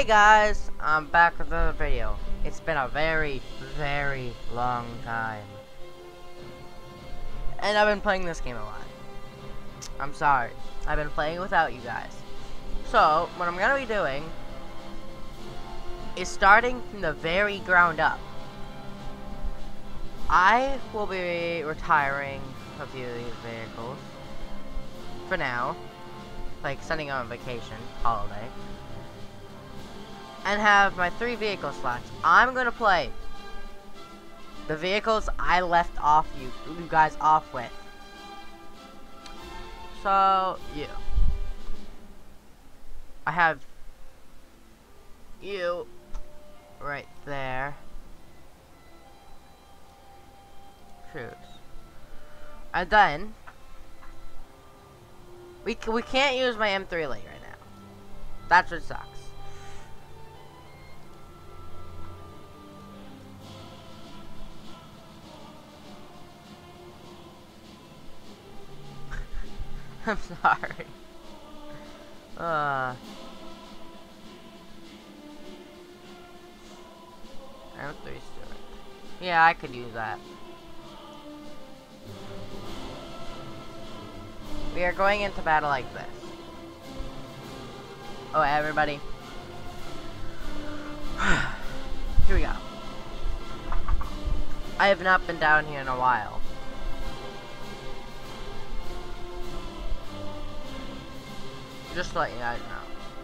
Hey guys, I'm back with another video. It's been a very, very long time. And I've been playing this game a lot. I'm sorry. I've been playing without you guys. So, what I'm gonna be doing is starting from the very ground up. I will be retiring a few of these vehicles. For now. Like sending on vacation, holiday. And have my 3 vehicle slots. I'm gonna play the vehicles I left off you guys off with. So I have you right there. Choose. And then we can't use my M3 late right now. That's what sucks. I'm sorry. M3 Stewart. Yeah, I could use that. We are going into battle like this. Oh, everybody. Here we go. I have not been down here in a while. Just to let you guys know.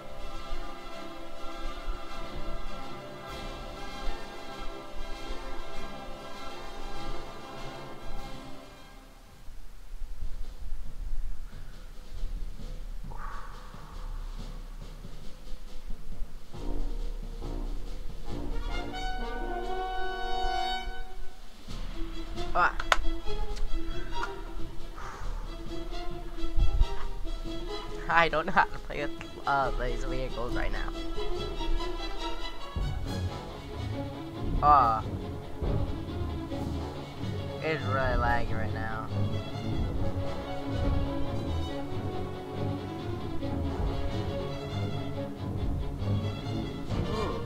I don't know how to play with these vehicles right now. It's really laggy right now. Ooh.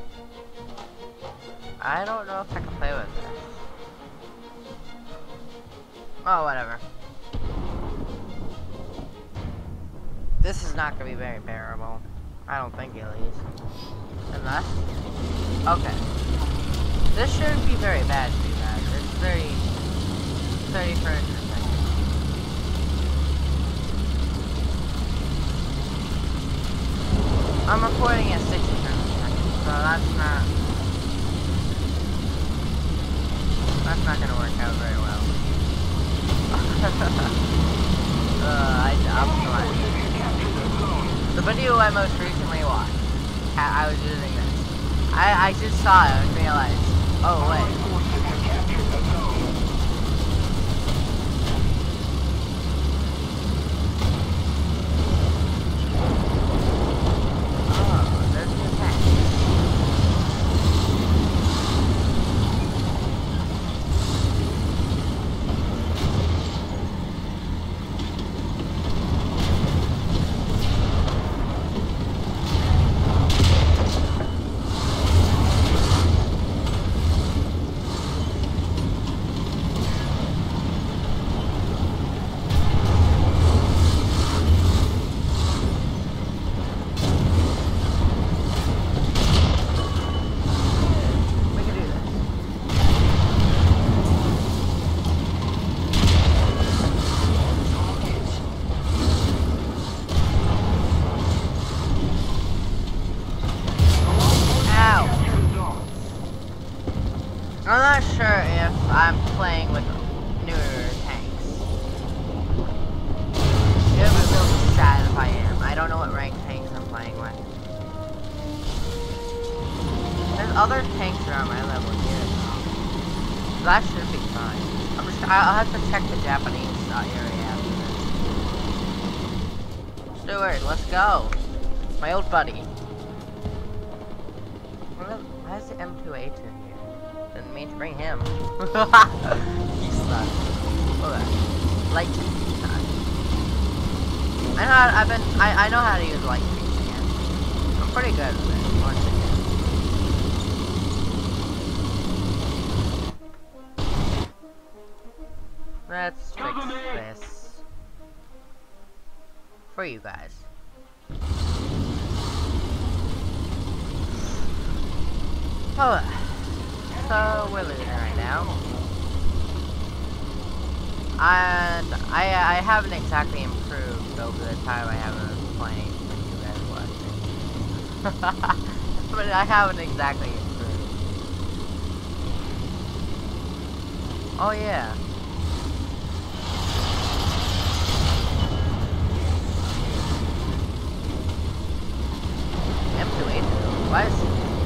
I don't know if I can play with this. Oh, whatever. This is not going to be very bearable. I don't think at least. Unless... Okay. This shouldn't be very bad to you guys. It's 30 frames per second. I'm recording at 60 frames per second, so that's not going to work out very well. I'm sorry. The video I most recently watched, I was using this. I just saw it and realized, oh wait. Oh, there's the tank. I'm not sure if I'm playing with newer tanks. It would be really sad if I am. I don't know what ranked tanks I'm playing with. There's other tanks around my level here. So that should be fine. I'll have to check the Japanese area after this. Stewart, let's go. My old buddy. Why is the M2A2 here? Didn't mean to bring him. He sucks. Okay. Light time. I know how to use light again. I'm pretty good at it. once again. Let's fix this for you guys. Oh, so we're losing right now, and I haven't exactly improved over the time I haven't been playing with you guys watching. But I haven't exactly improved. Oh yeah. M2A2? Why is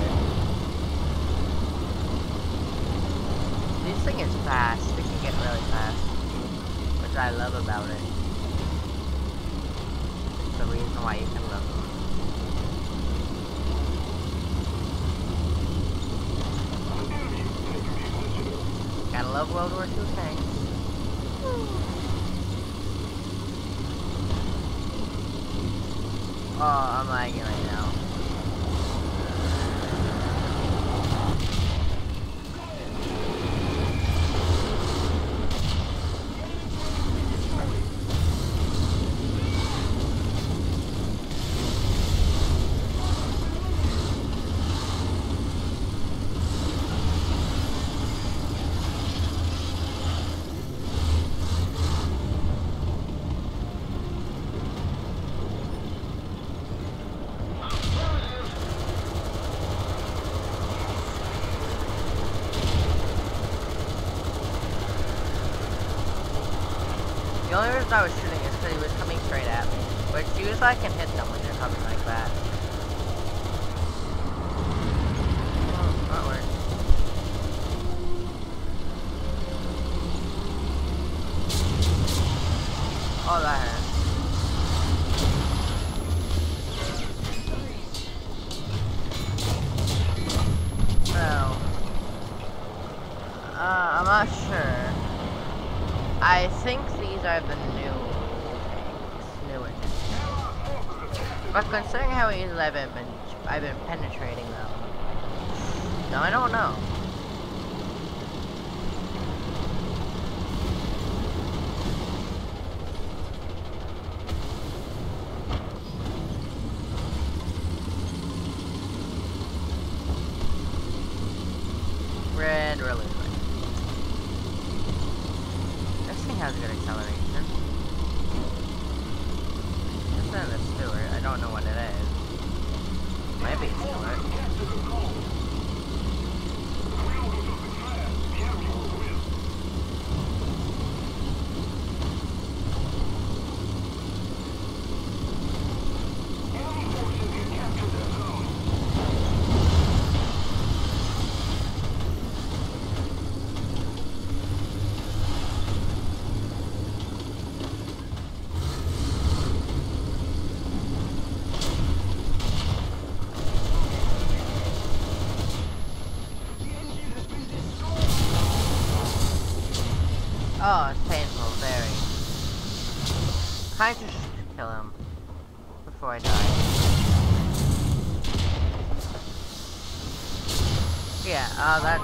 this thing is fast? It can get really fast, which I love about it. It's the reason why you can love them. Gotta love World War II tanks. Oh, I'm lagging right now. The only reason I was shooting is because he was coming straight at me. Which usually I can hit them when they're coming like that. Oh, that worked. Oh, that hurt. Well, I'm not sure. I think these are the new tanks, newer tanks. But considering how easily I've been penetrating them, no, I don't know. Red, we're losing. Has good acceleration. This isn't a Stewart. I don't know what it is. Might be a Stewart. Oh, it's painful, very. Kinda should kill him before I die. Yeah, that's...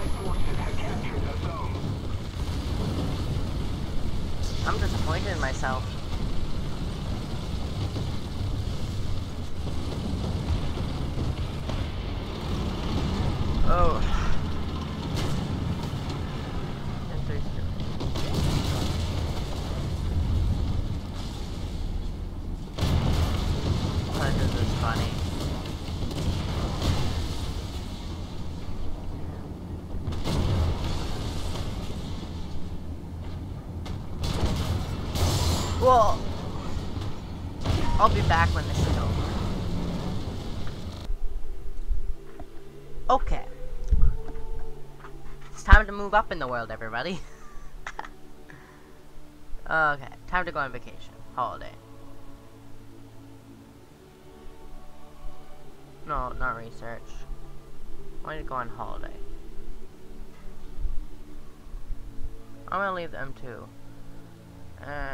I'm disappointed in myself. Oh. This is funny. Well, I'll be back when this is over. Okay. It's time to move up in the world, everybody. Okay, time to go on vacation. Holiday. No, not research. I want to go on holiday. I'm gonna leave the M2.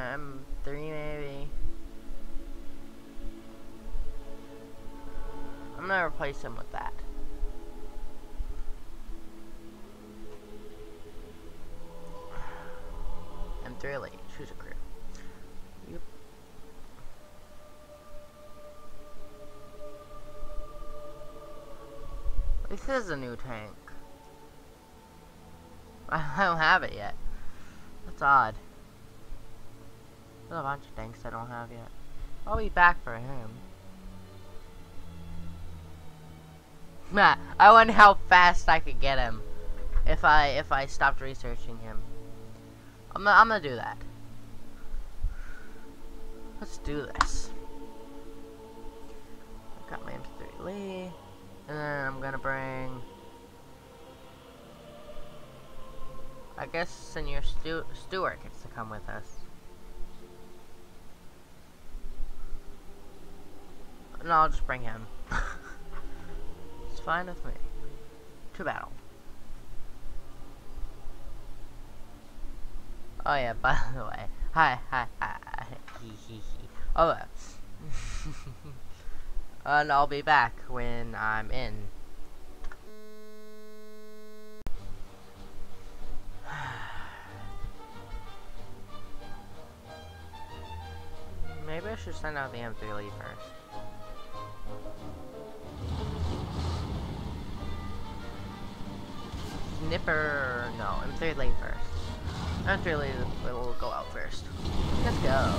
M3 maybe. I'm gonna replace him with that. M3 Elite, choose a crew. Yep. This is a new tank. I don't have it yet. That's odd. There's a bunch of tanks I don't have yet. I'll be back for him. Nah, I wonder how fast I could get him if I stopped researching him. I'm gonna do that. Let's do this. I got my M3 Lee, and then I'm gonna bring. I guess Senior Stewart gets to come with us. No, I'll just bring him. It's fine with me. To battle. Oh yeah, by the way. Hi. Oh, and I'll be back when I'm in. Maybe I should send out the M3 Elite first. Snipper, no, M3 Elite first. M3 Elite will go out first. Let's go.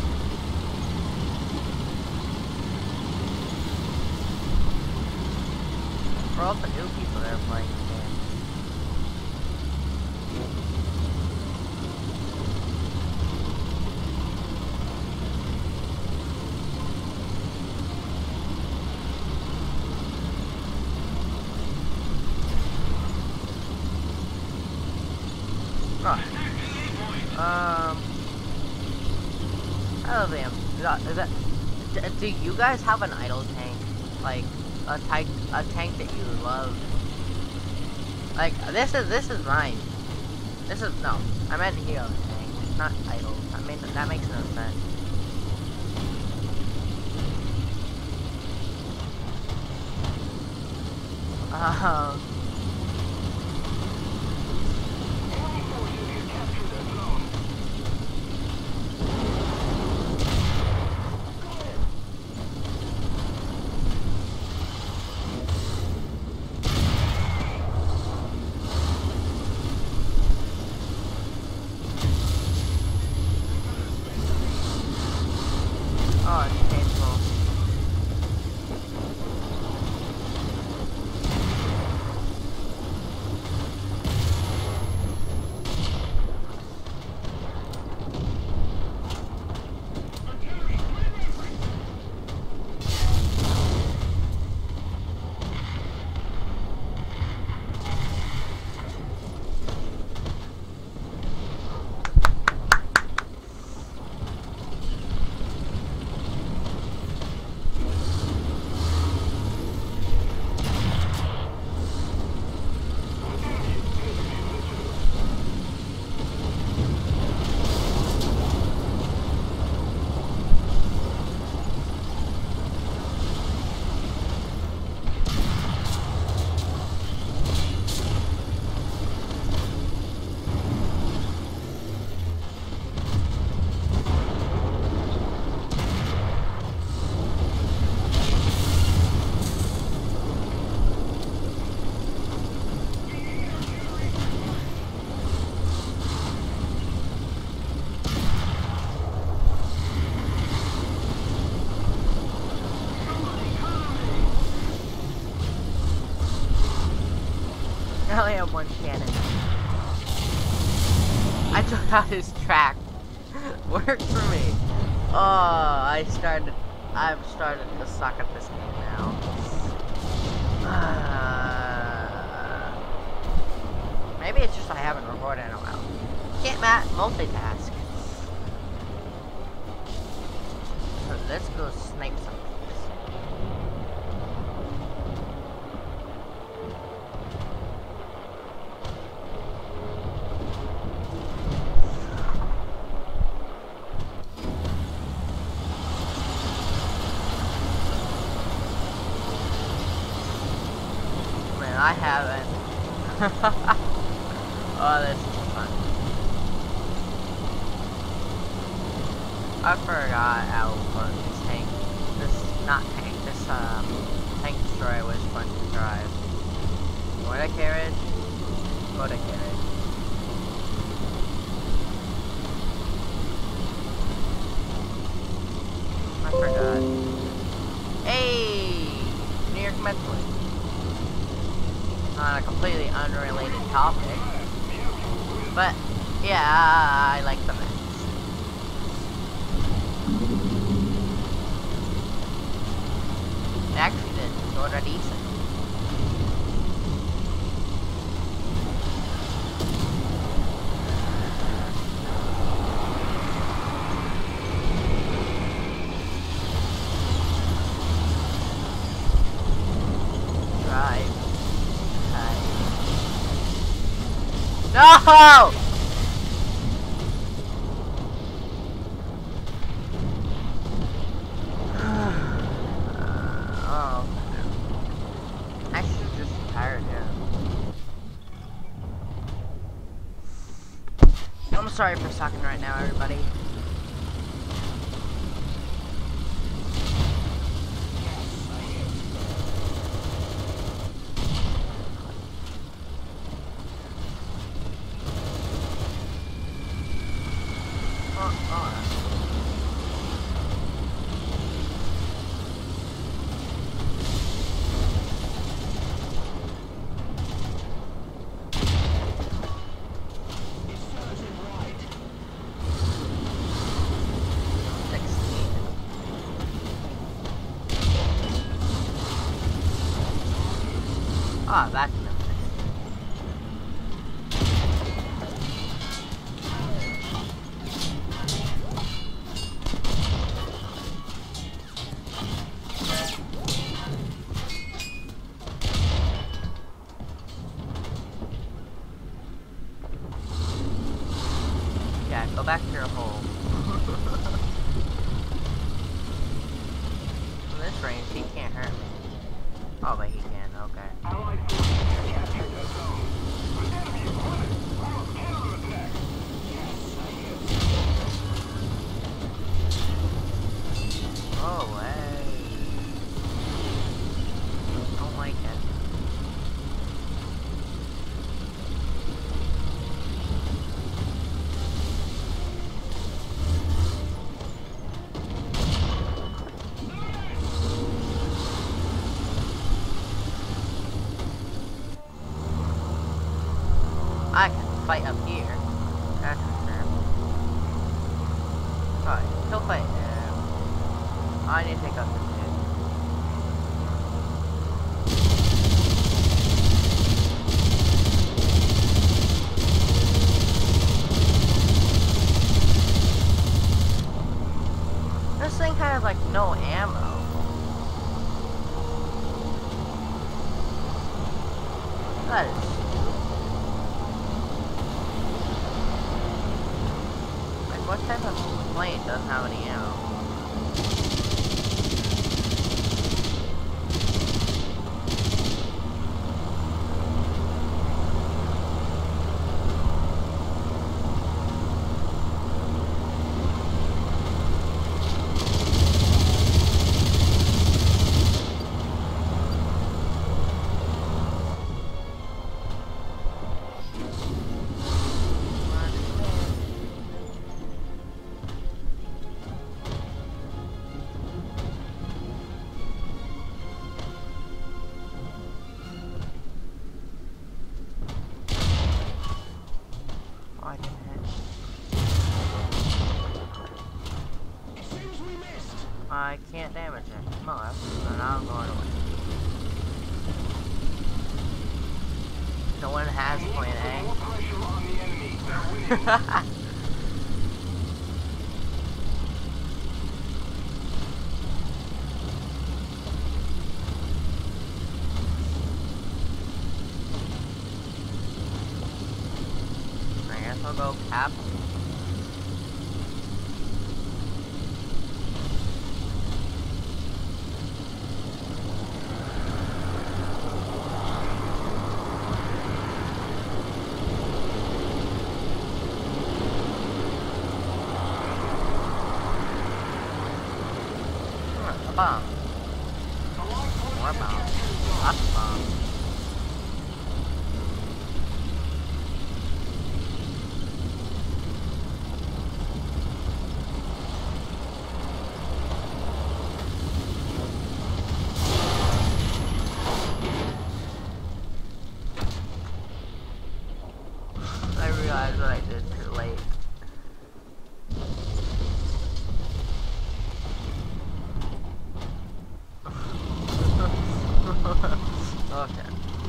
For all the new people that are playing the game. I don't know, do you guys have an idle tank? Like, a tank that you love? Like, this is mine. No, I meant hero tank, not idle. I mean, that makes no sense. I only have one cannon. I took out his track. Worked for me. Oh, I've started to suck at this game now. Maybe it's just I haven't recorded in a while. Can't multitask. So let's go snipe some things. I haven't. Oh, this is fun. I forgot how fun this tank, this tank destroyer was fun to drive. Motor carriage? Motor carriage. I forgot. Hey! New York Metro. On a completely unrelated topic. But, yeah, I like the Mets. They actually did sort of decent. No! Oh. I should have just retired here. I'm sorry for sucking right now, everybody. Ah, back in the yeah, go back to your hole. In this range, he can't hurt me. Oh, but he can, okay. Oh, hey. Oh my god. I can fight up here. That's for sure. Alright, he'll fight him. I need to take out this dude. This thing has like no ammo. That is what type of plane doesn't have any ammo? I can't damage it. Must, and I'm going away. No one has plan A. I guess I'll go cap. bombs. More bombs. Lots of bombs. I realized what I did too late. Okay.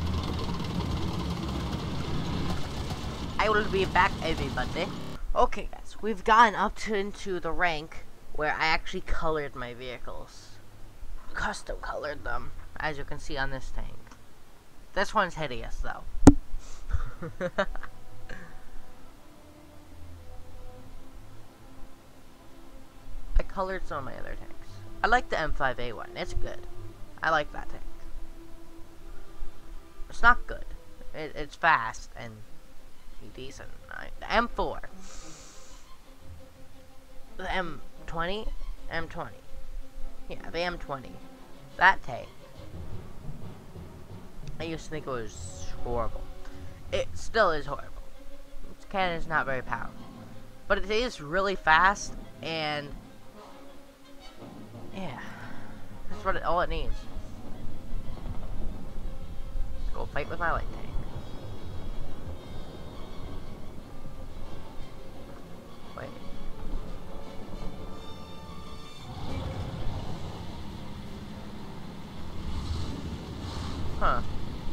I will be back, everybody. Okay, guys, we've gotten up to into the rank where I actually colored my vehicles. Custom colored them, as you can see on this tank. This one's hideous, though. I colored some of my other tanks. I like the M5A one. It's good. I like that tank. It's not good. It's fast and decent. The M4. The M20? M20. Yeah, the M20. That tank. I used to think it was horrible. It still is horrible. Its cannon is not very powerful. But it is really fast and... yeah. That's what all it needs. Go fight with my light tank. Wait. Huh.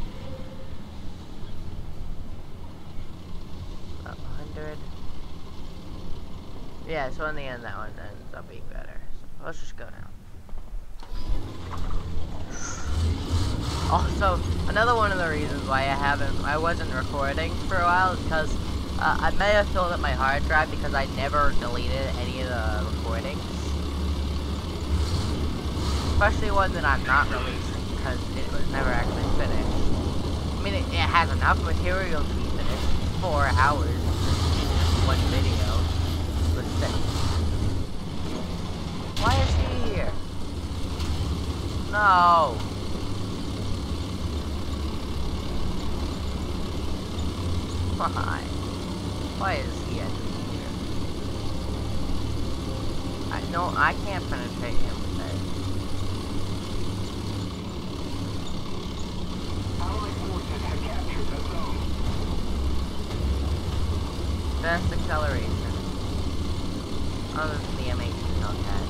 Up 100. Yeah, so in the end that one ends up being better. So let's just go now. Also, another one of the reasons why I wasn't recording for a while is because I may have filled up my hard drive because I never deleted any of the recordings. Especially one that I'm not releasing because it was never actually finished. I mean, it has enough material to be finished. 4 hours just one video. But still. Why is he here? No. Why? Why is he actually here? I can't penetrate him with it. Allied forces have captured the zone. Best acceleration. Other than the M18 Hellcat.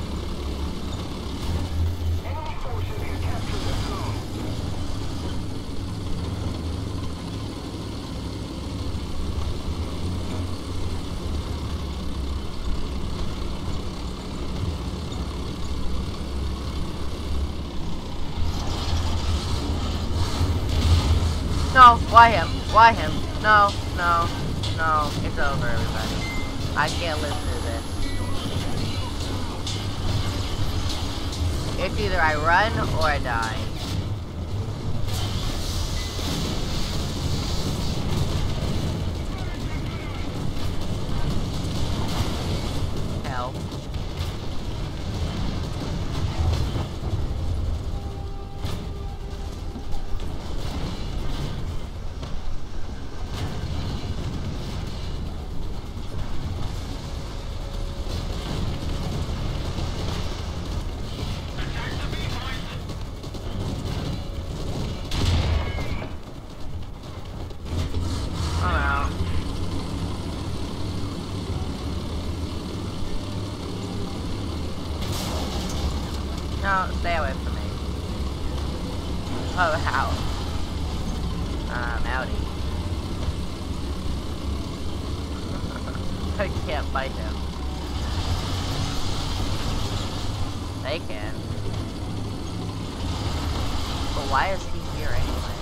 Enemy forces have captured the zone. No, why him? Why him? No, no, no. It's over, everybody. I can't live through this. It's either I run or I die. Hell. No, stay away from me. Oh, how? I'm outie. I can't fight him. They can. But why is he here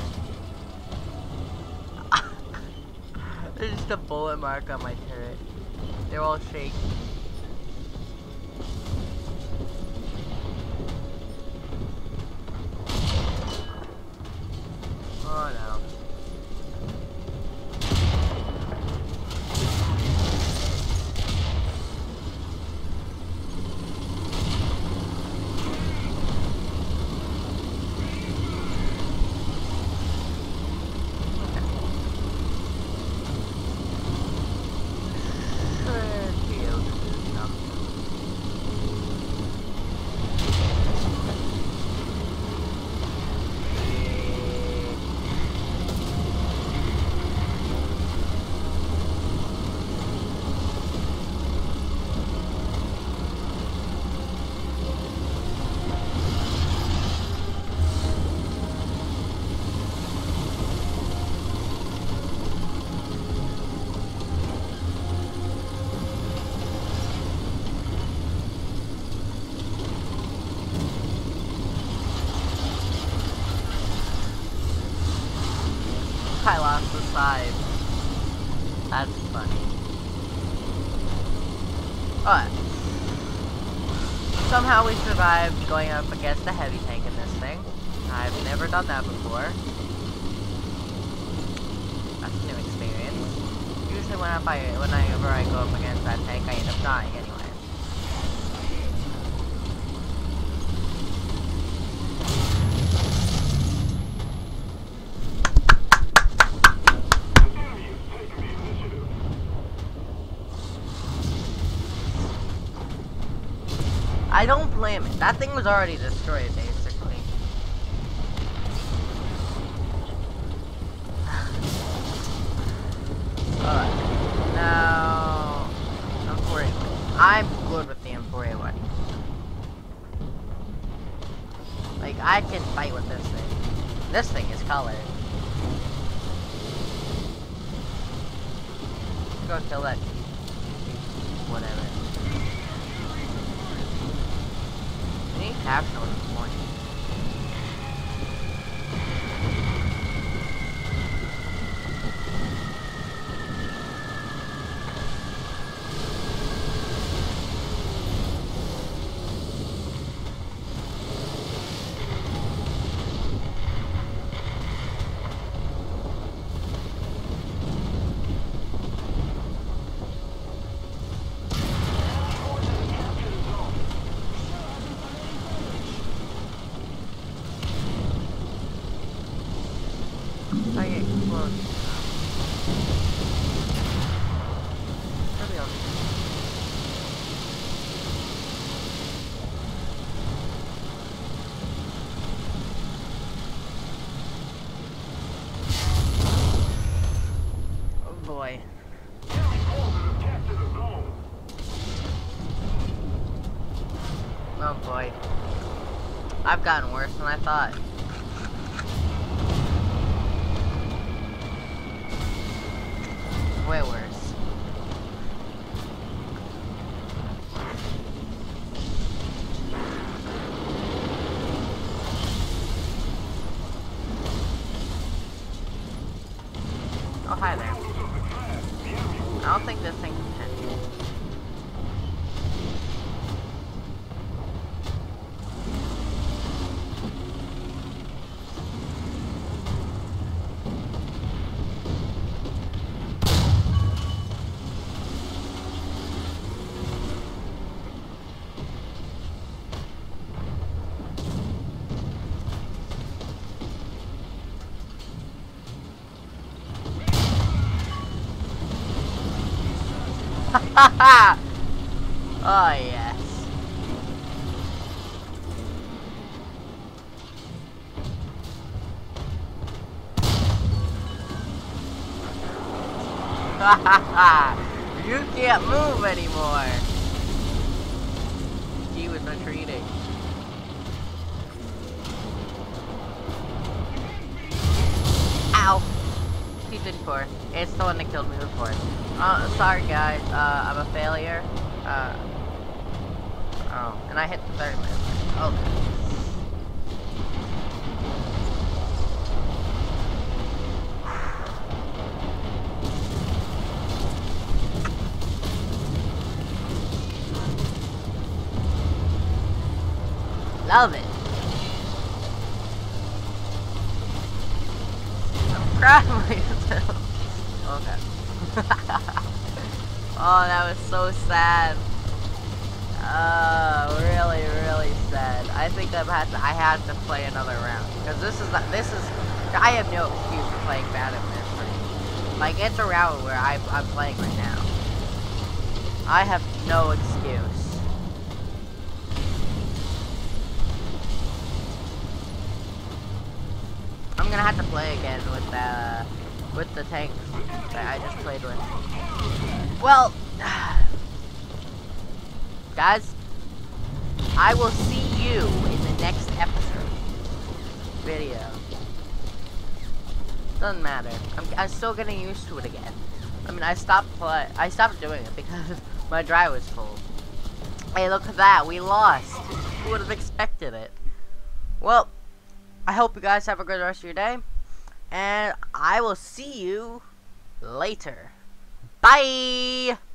anyway? There's just a bullet mark on my turret. They're all shaky. Oh no. That's funny. Alright. Somehow we survived going up against the heavy tank in this thing. I've never done that before. That's a new experience. Usually whenever I go up against that tank, I end up dying anyway. I don't blame it. That thing was already destroyed, basically. Alright. Now... M4A1. I'm good with the M4A1. Like, I can fight with this thing. This thing is colored. Go kill that. Whatever. I need to capture one this morning. I get close. Maybe I'll... Oh boy. Oh boy. I've gotten worse than I thought. Way worse. Oh, hi there. I don't think this thing can hit me. Oh yes. You can't move anymore. He was retreating. Ow. T-54. It's the one that killed me before. Sorry guys, I'm a failure. Oh, and I hit the 30 minute. Okay. Love it. I'm crying myself. Okay. Oh, that was so sad. Really, really sad. I think I had to play another round because this is I have no excuse for playing bad at this thing. Like it's a round where I'm playing right now. I have no excuse. I'm gonna have to play again with the tank that I just played with. Well, guys, I will see you in the next episode video. Doesn't matter. I'm still getting used to it again. I mean, I stopped doing it because my drive was full. Hey, look at that. We lost. Who would have expected it? Well, I hope you guys have a good rest of your day. And I will see you later. Bye!